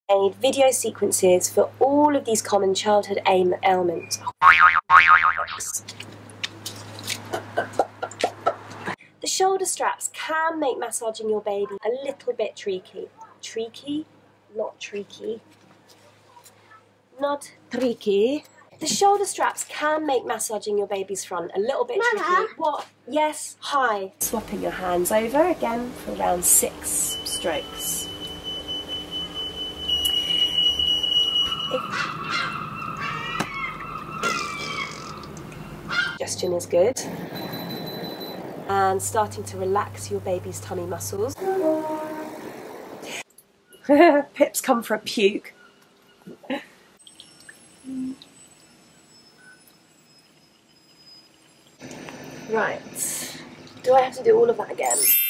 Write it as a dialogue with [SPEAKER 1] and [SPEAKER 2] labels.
[SPEAKER 1] made video sequences for all of these common childhood ailments. The shoulder straps can make massaging your baby a little bit tricky. Tricky? Not tricky. Not tricky. The shoulder straps can make massaging your baby's front a little bit tricky. What? Yes, hi. Swapping your hands over again for around 6 strokes. Digestion is good. And starting to relax your baby's tummy muscles. Pip's come for a puke. Right. Do I have to do all of that again?